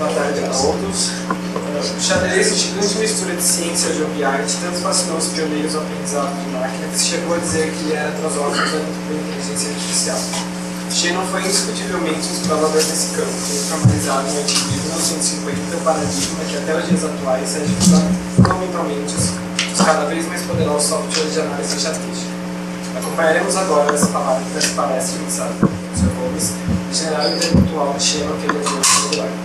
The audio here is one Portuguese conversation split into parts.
Boa tarde a todos. O xadrez, gigante mistura de ciência, jogo e arte, tanto fascinou os pioneiros do aprendizado de máquina que se chegou a dizer que ele era filosófico da inteligência artificial. Shannon foi indiscutivelmente um explorador desse campo, tendo formalizado no artigo de 1950 o paradigma que até os dias atuais é fundamentalmente os cada vez mais poderosos softwares de análise estatística. Acompanharemos agora essa palestra iniciada pelo professor Gomes, general intelectual de Shannon, que ele é o lugar.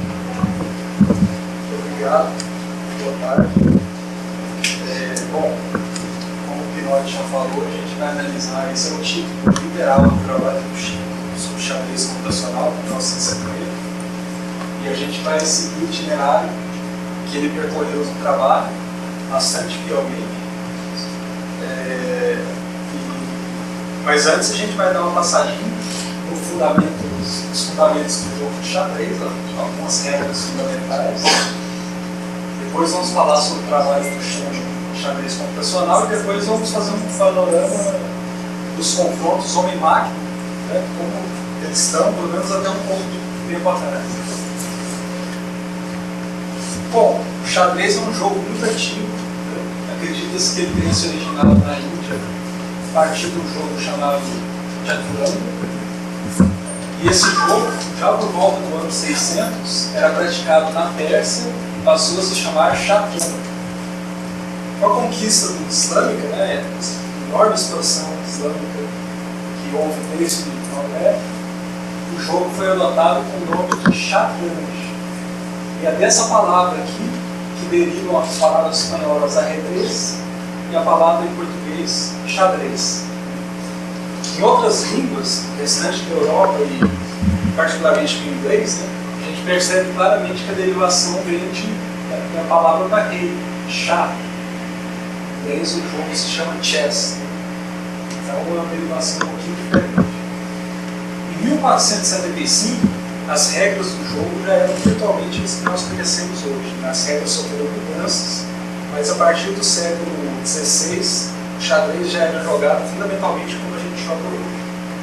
Obrigado, boa tarde. Bom, como o Pinotti já falou, a gente vai analisar, esse é o título literal do trabalho do Shannon sobre xadrez computacional, de 1950, e a gente vai seguir o itinerário que ele percorreu no trabalho, bastante fielmente. Mas antes a gente vai dar uma passadinha nos fundamentos do jogo de xadrez, algumas regras fundamentais. Depois vamos falar sobre o trabalho do Shannon de xadrez computacional e depois vamos fazer um panorama dos confrontos homem-máquina, né, como eles estão, pelo menos até um pouco de tempo atrás. Bom, o xadrez é um jogo muito antigo, né? Acredita-se que ele tenha se originado na Índia, a partir de um jogo chamado Chaturanga. E esse jogo, já por volta do ano 600, era praticado na Pérsia e passou a se chamar Shatranga. Com a conquista islâmica, né, a enorme expansão islâmica que houve desde Maomé, o jogo foi adotado com o nome de Shatranj. E é dessa palavra aqui que derivam as palavras espanholas ajedrez e a palavra em português xadrez. Em outras línguas, restante da Europa e particularmente no inglês, né, a gente percebe claramente que a derivação vem da palavra da rei, chá. Daí o jogo se chama chess. Então é uma derivação um pouquinho diferente. Em 1475, as regras do jogo já eram virtualmente as que nós conhecemos hoje. As regras sofreram mudanças, mas a partir do século XVI, o xadrez já era jogado fundamentalmente como a gente joga hoje.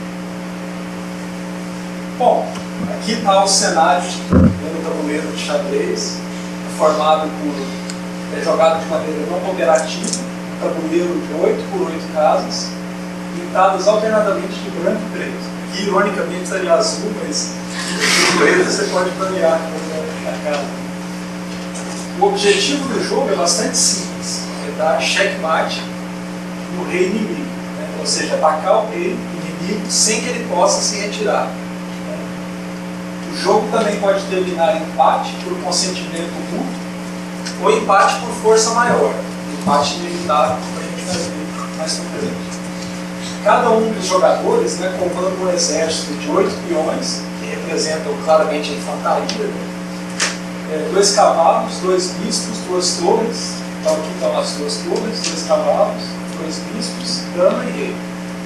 Bom, aqui está o cenário do tabuleiro de xadrez, formado por jogado de maneira não cooperativa, um tabuleiro de 8 por 8 casas, pintadas alternadamente de branco e preto. Aqui, ironicamente, estaria azul, mas em preto você pode variar a casa. O objetivo do jogo é bastante simples, é dar checkmate no rei inimigo, né? Ou seja, atacar o rei inimigo sem que ele possa se retirar. O jogo também pode terminar empate por consentimento mútuo ou empate por força maior, empate inevitável, como a gente vai ver mais pra frente. Cada um dos jogadores, né, comanda um exército de 8 peões, que representam claramente a infantaria, né? 2 cavalos, 2 bispos, 2 torres. Então aqui estão as 2 torres, 2 cavalos, 2 bispos, dama e rei.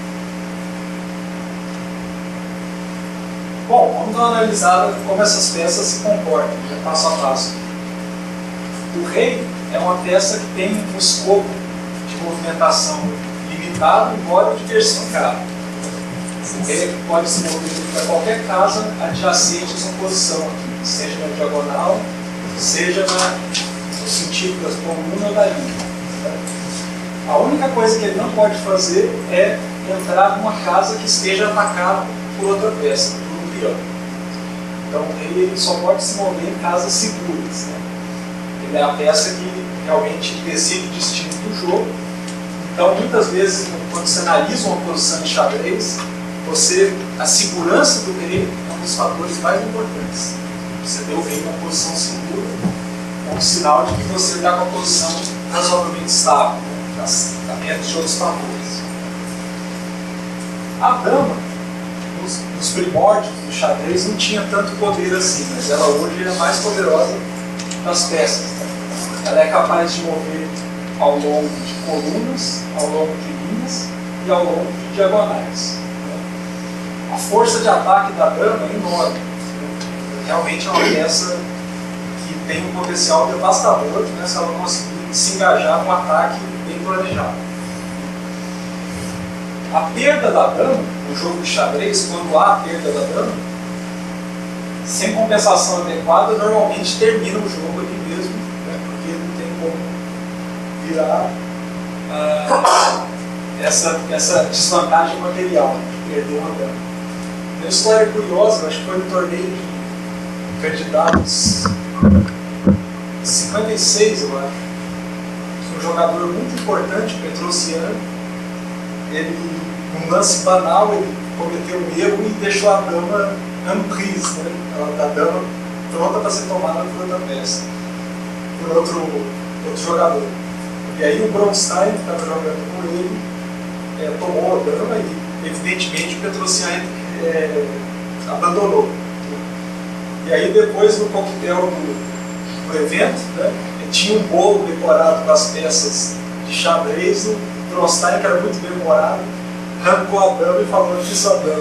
Bom, vamos dar uma analisada de como essas peças se comportam, né, passo a passo. O rei é uma peça que tem um escopo de movimentação limitado, embora diversificado. O rei pode se mover para qualquer casa adjacente à sua posição aqui, seja na diagonal, seja no sentido da coluna ou da linha. A única coisa que ele não pode fazer é entrar numa casa que esteja atacada por outra peça, por um peão. Então o rei ele só pode se mover em casas seguras, né? Ele é a peça que realmente decide o destino do jogo. Então muitas vezes, quando você analisa uma posição de xadrez, a segurança do rei é um dos fatores mais importantes. Você ter o rei em uma posição segura é um sinal de que você está com a posição razoavelmente estável, né? Está menos de outros fatores. A dama, nos primórdios do xadrez, não tinha tanto poder assim, mas ela hoje é a mais poderosa das peças. Né? Ela é capaz de mover ao longo de colunas, ao longo de linhas e ao longo de diagonais. A força de ataque da dama é enorme. Realmente é uma peça que tem um potencial devastador, né, se ela conseguir se engajar num ataque bem planejado. A perda da dama, no jogo de xadrez, quando há a perda da dama, sem compensação adequada, normalmente termina o jogo ali mesmo, né, porque não tem como virar essa desvantagem material, de perder uma dama. Uma história curiosa, acho que foi no torneio de candidatos 56, eu acho. Um jogador muito importante, o Petrosiano, ele, num lance banal, ele cometeu um erro e deixou a dama amprise, né? A dama pronta para ser tomada por outra peça, por outro jogador. E aí o Bronstein, que estava jogando com ele, tomou a dama e, evidentemente, o Petrosiano abandonou. E aí depois, no coquetel do evento, né, tinha um bolo decorado com as peças de xadrez, o Bronstein, que era muito bem-humorado, arrancou a dama e falou que isso a dama.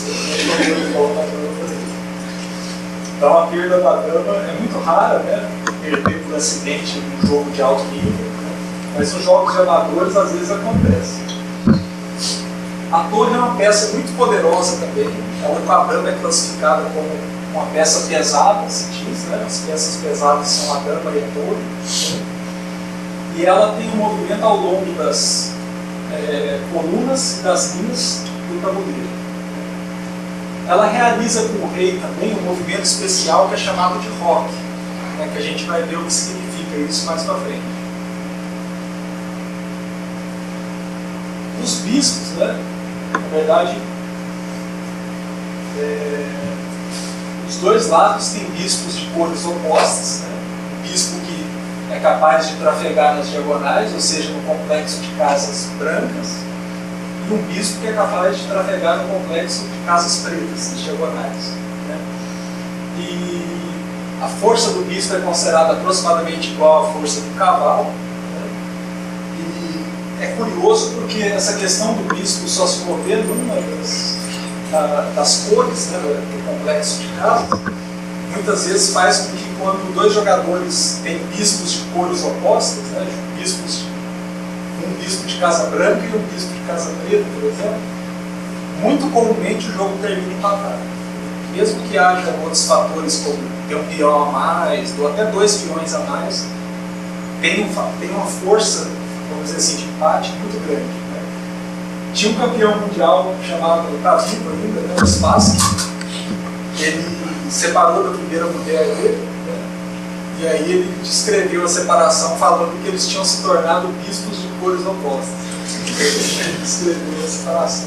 Então a perda da dama é muito rara, né? Perder por acidente em um jogo de alto nível, né? Mas nos jogos de amadores às vezes acontece. A torre é uma peça muito poderosa também. A dama é classificada como uma peça pesada, se diz, né? As peças pesadas são a dama e a torre, né? E ela tem um movimento ao longo das colunas e das linhas do tabuleiro. Ela realiza com o rei também um movimento especial que é chamado de roque, né? Que a gente vai ver o que significa isso mais para frente. Os bispos, né? Na verdade, os dois lados têm bispos de cores opostas, né? O bispo que é capaz de trafegar nas diagonais, ou seja, no complexo de casas brancas, e um bispo que é capaz de trafegar no complexo de casas pretas, nas diagonais, né? E a força do bispo é considerada aproximadamente igual à força do cavalo, né? E é curioso porque essa questão do bispo só se mover numa das cores, né, do complexo de casas, muitas vezes faz com que quando dois jogadores têm bispos de cores opostas, né, um bispo de casa branca e um bispo de casa preta, por exemplo, muito comumente o jogo termina empatado. Mesmo que haja outros fatores como ter um peão a mais, ou até dois peões a mais, tem uma força, vamos dizer assim, de empate muito grande, né? Tinha um campeão mundial chamado, está vivo ainda, né, o Spassky. Ele separou da primeira mulher dele, né? E aí ele descreveu a separação falando que eles tinham se tornado bispos de cores opostas. Ele descreveu a separação.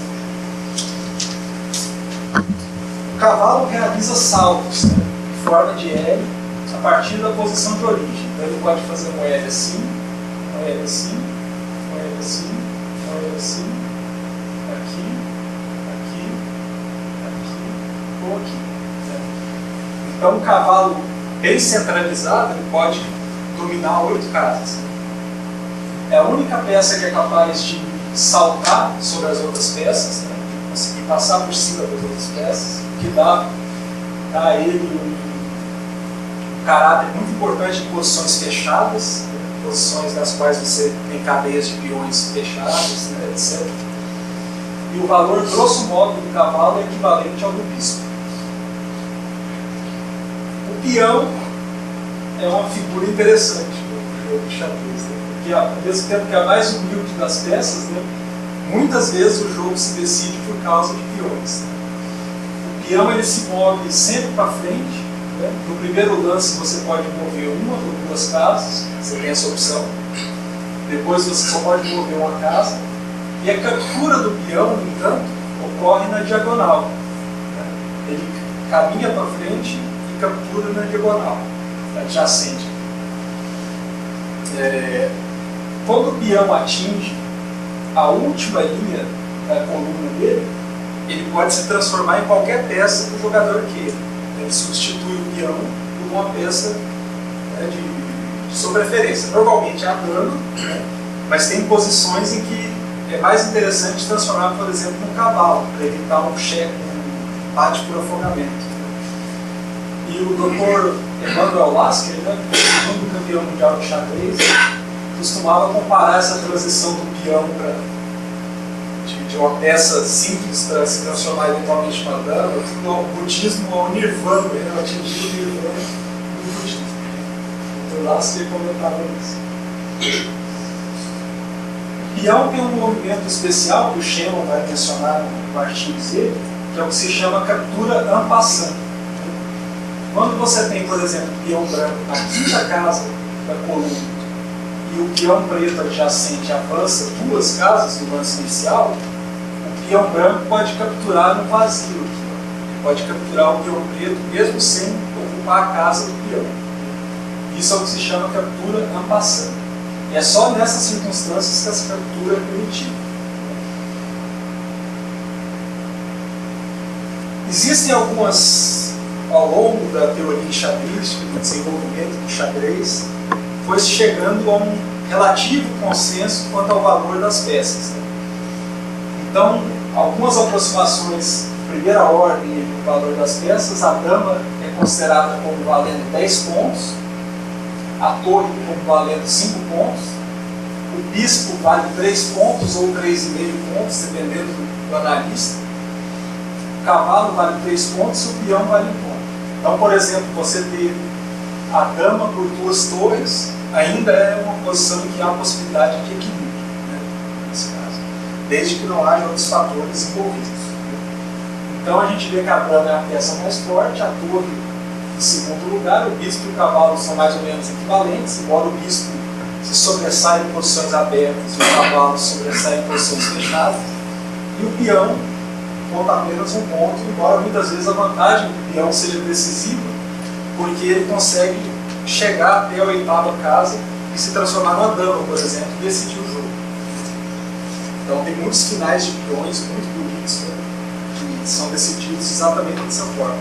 O cavalo realiza saltos, né, em forma de L a partir da posição de origem. Então ele pode fazer um L assim, um L assim, um L assim, um L assim, aqui, aqui, aqui ou aqui. Então, um cavalo bem centralizado, ele pode dominar 8 casas. É a única peça que é capaz de saltar sobre as outras peças, né? Conseguir passar por cima das outras peças, que dá a ele um caráter muito importante em posições fechadas, né? Posições nas quais você tem cadeias de peões fechadas, né? Etc. E o valor grosso modo do cavalo é equivalente ao do bispo. O peão é uma figura interessante no jogo de xadrez, né? Porque ao mesmo tempo que é a mais humilde das peças, né, muitas vezes o jogo se decide por causa de peões, né? O peão ele se move sempre para frente, né? No primeiro lance você pode mover uma ou duas casas, você tem essa opção. Depois você só pode mover uma casa. E a captura do peão, no entanto, ocorre na diagonal, né? Ele caminha para frente e captura na diagonal, adjacente. Quando o peão atinge a última linha da coluna dele, ele pode se transformar em qualquer peça que o jogador queira. Ele substitui o peão por uma peça, né, de sua preferência. Normalmente é a dama, né, mas tem posições em que é mais interessante transformar, por exemplo, num cavalo, para evitar um bate por afogamento. E o Dr. Emanuel Lasker, né, segundo campeão mundial de xadrez, costumava comparar essa transição do peão de de uma peça simples para se transformar eventualmente numa dama. O budismo é o nirvana, ele atingiu o nirvana do budismo. Então lá se comentava isso. O peão tem um movimento especial que o Shannon vai mencionar no artigo dele, que é o que se chama captura en passant. Quando você tem, por exemplo, o peão branco na quinta casa da coluna e o peão preto adjacente avança 2 casas no lance inicial, o peão branco pode capturar no vazio. Ele pode capturar o peão preto mesmo sem ocupar a casa do peão. Isso é o que se chama captura en passant. E é só nessas circunstâncias que essa captura é permitida. Existem algumas, ao longo da teoria xadrística, do desenvolvimento do xadrez, foi chegando a um relativo consenso quanto ao valor das peças. Então, algumas aproximações, primeira ordem do valor das peças, a dama é considerada como valendo 10 pontos, a torre como valendo 5 pontos, o bispo vale 3 pontos ou 3,5 pontos, dependendo do analista, o cavalo vale 3 pontos e o peão vale 1 ponto. Então, por exemplo, você ter a dama por 2 torres ainda é uma posição em que há a possibilidade de equilíbrio, né, nesse caso, desde que não haja outros fatores envolvidos. Então a gente vê que a dama é a peça mais forte, a torre em segundo lugar, o bispo e o cavalo são mais ou menos equivalentes, embora o bispo se sobressaia em posições abertas e o cavalo sobressaia em posições fechadas, e o peão conta apenas 1 ponto, embora muitas vezes a vantagem do peão seja decisiva, porque ele consegue chegar até a 8ª casa e se transformar numa dama, por exemplo, e decidir o jogo. Então tem muitos finais de peões muito bonitos, né, que são decididos exatamente dessa forma.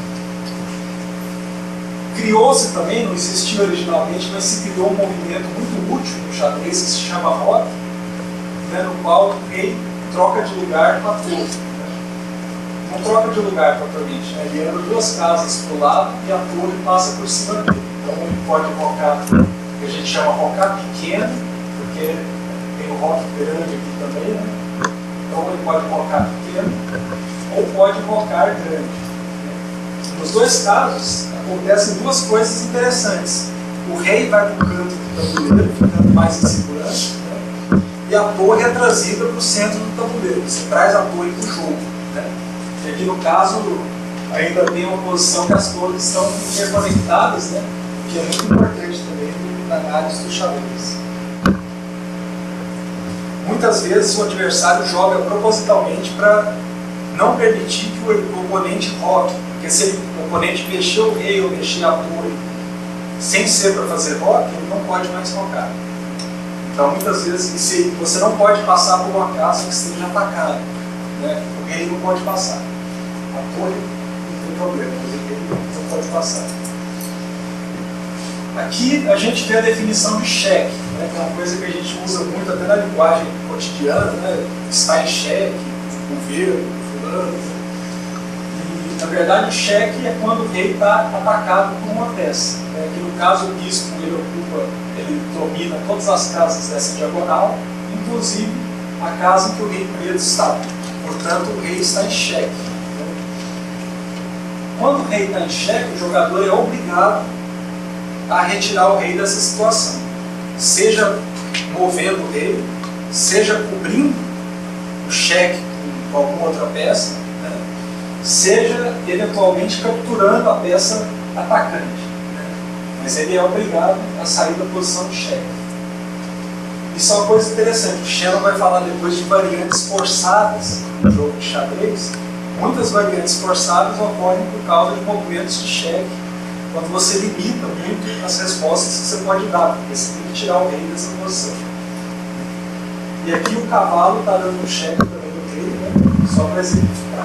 Criou-se também, não existia originalmente, mas se criou um movimento muito útil no xadrez que se chama rock, né, no qual o rei troca de lugar com a torre. Não troca de lugar propriamente, né? Ele anda 2 casas para o lado e a torre passa por cima dele. Então ele pode rocar, que a gente chama rocar pequeno, porque tem o rock grande aqui também, né? Então ele pode rocar pequeno ou pode rocar grande. Nos 2 casos acontecem 2 coisas interessantes. O rei vai para o canto do tabuleiro, ficando mais em segurança, né? E a torre é trazida para o centro do tabuleiro. Você traz a torre para o jogo, né? E aqui no caso ainda tem uma posição que as torres estão interconectadas, né? Que é muito importante também na análise do xadrez. Muitas vezes o adversário joga propositalmente para não permitir que o oponente roque, porque se o oponente mexer o rei ou mexer a torre sem ser para fazer roque, ele não pode mais rocar. Então muitas vezes você não pode passar por uma casa que esteja atacada, né? O rei não pode passar. A torre não tem problema, mas o rei não pode passar. Aqui a gente vê a definição de cheque, né, que é uma coisa que a gente usa muito até na linguagem cotidiana, né, está em xeque, governo, fulano. E na verdade o cheque é quando o rei está atacado por uma peça. Né, que no caso o bispo ele domina todas as casas dessa diagonal, inclusive a casa em que o rei preto está. Portanto, o rei está em xeque. Quando o rei está em xeque, o jogador é obrigado a retirar o rei dessa situação, seja movendo o rei, seja cobrindo o cheque com alguma outra peça, né? Seja eventualmente capturando a peça atacante, né? Mas ele é obrigado a sair da posição de cheque. Isso é uma coisa interessante. O Shannon vai falar depois de variantes forçadas no jogo de xadrez. Muitas variantes forçadas ocorrem por causa de movimentos de cheque, quando você limita muito as respostas que você pode dar, porque você tem que tirar o rei dessa posição. E aqui o cavalo está dando um cheque também no rei, né? Só para exemplificar.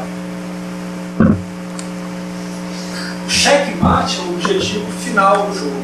O checkmate é o objetivo final do jogo.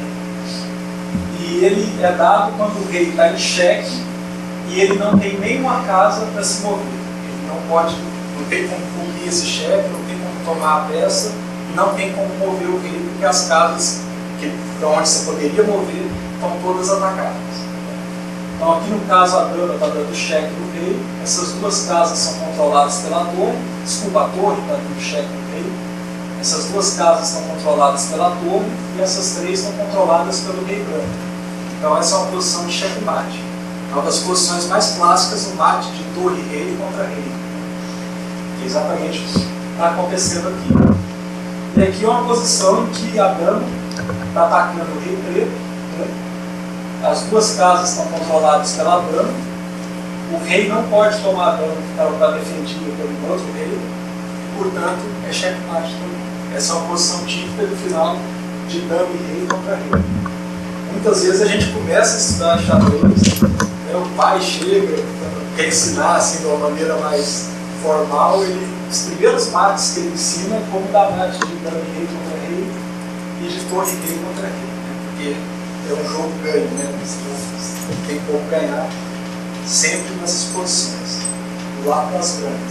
E ele é dado quando o rei está em xeque e ele não tem nenhuma casa para se mover. Ele não tem como cumprir esse cheque, não tem como tomar a peça, não tem como mover o rei, porque as casas para onde você poderia mover estão todas atacadas. Então aqui no caso a dama está dando cheque no rei, essas duas casas são controladas pela torre, desculpa, a torre está dando cheque no rei, essas duas casas estão controladas pela torre e essas três estão controladas pelo rei branco. Então essa é uma posição de checkmate. É uma das posições mais clássicas no mate de torre-rei contra rei. É exatamente isso que está acontecendo aqui. E aqui é uma posição em que a dama está atacando o rei preto, né? As duas casas estão controladas pela dama, o rei não pode tomar a dama que está defendida pelo outro rei, portanto é checkmate também. Essa é uma posição típica do final de dama e rei contra rei. Muitas vezes a gente começa a estudar xadrez, né, o pai chega, quer ensinar assim, de uma maneira mais formal, os primeiros mates que ele ensina é como dar mate de dama e rei contra rei e de torre e rei contra rei, né, porque é um jogo ganho, né? Não tem como ganhar sempre nessas posições, do lado das brancas.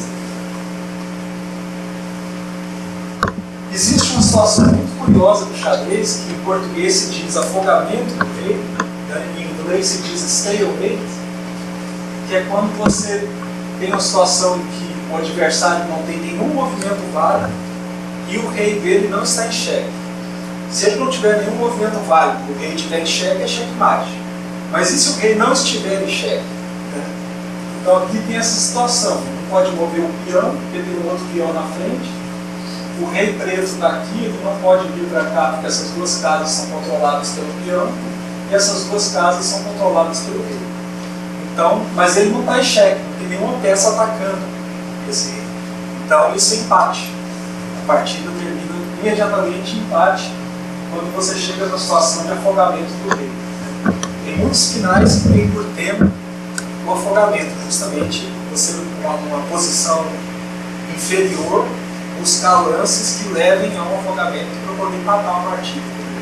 Existe uma situação muito curiosa do xadrez, que em português se diz afogamento do rei, né? Em inglês se diz stalemate, que é quando você tem uma situação em que o adversário não tem nenhum movimento válido e o rei dele não está em xeque. Se ele não tiver nenhum movimento válido, o rei estiver em xeque, é checkmate. Mas e se o rei não estiver em xeque? Né? Então aqui tem essa situação. Não pode mover o peão, porque tem um outro peão na frente. O rei preto está aqui, ele não pode vir para cá, porque essas duas casas são controladas pelo peão. E essas duas casas são controladas pelo rei. Então, mas ele não está em xeque, não tem nenhuma peça atacando esse rei. Então isso é empate. A partida termina imediatamente em empate quando você chega na situação de afogamento do rei. Tem muitos finais que tem por tema o afogamento, justamente você numa posição inferior, buscar lances que levem a um afogamento para poder empatar uma partida.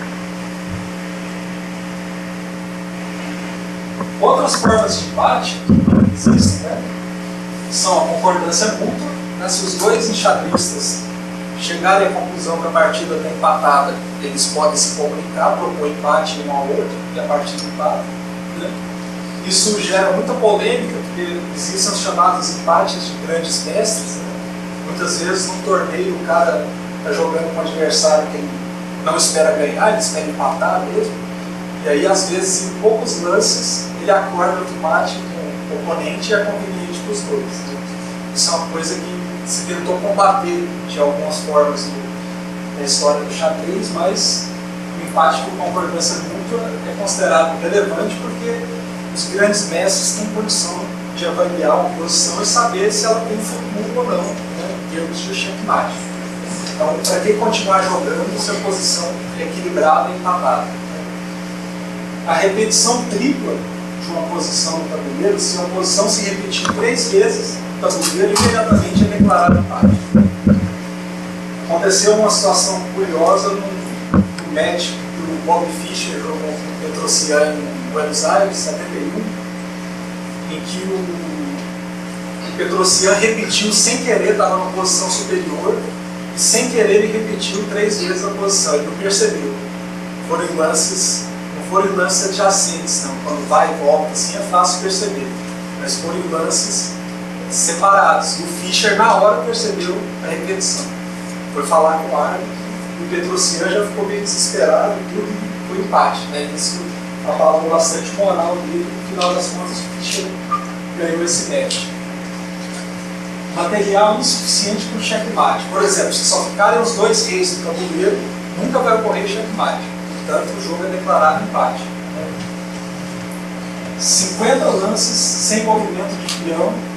Outras formas de empate que existem, né, são a concordância mútua, né, se os dois enxadristas chegarem à conclusão que a partida está empatada, eles podem se comunicar, propor empate um ao outro e a partida empata. Né? Isso gera muita polêmica, porque existem os chamados empates de grandes mestres. Né? Muitas vezes num torneio o cara está jogando com um adversário que ele não espera ganhar, ele espera empatar mesmo. E aí às vezes em poucos lances ele acorda o empate com o oponente e é conveniente para os dois. Né? Isso é uma coisa que se tentou combater de algumas formas na história do xadrez, mas o empate por concordância mútua é considerado relevante porque os grandes mestres têm condição de avaliar uma posição e saber se ela tem futuro ou não, né, em termos de checkmate. Então, para quem continuar jogando, se a posição é equilibrada e empatada. A repetição tripla de uma posição no tabuleiro, se uma posição se repetir 3 vezes, o tabuleiro imediatamente é declarado empate. Aconteceu uma situação curiosa no match que o Bob Fischer jogou com o Petrosian em Buenos Aires, 71, em que o Petrosian repetiu sem querer, estava numa posição superior, e sem querer ele repetiu 3 vezes a posição, ele não percebeu. Foram em lances, não foram em lances adjacentes, não. Quando vai e volta assim é fácil perceber, mas foram em lances separados. E o Fischer na hora percebeu a repetição. Foi falar com o árbitro, e o Petrosian já ficou meio desesperado e tudo, e foi empate. Né? Isso abalou bastante moral dele, e no final das contas o Fischer ganhou esse match. Material insuficiente para o checkmate. Por exemplo, se só ficarem os 2 reis no tabuleiro, nunca vai ocorrer checkmate. Portanto, o jogo é declarado empate. 50 lances sem movimento de peão